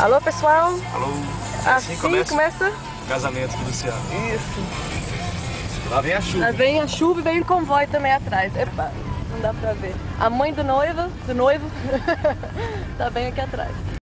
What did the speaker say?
Alô, pessoal? Alô? Assim começa O casamento do Luciano. Isso. Lá vem a chuva. Lá vem a chuva e vem o convoio também atrás. Epa, não dá pra ver. A mãe do noivo, tá bem aqui atrás.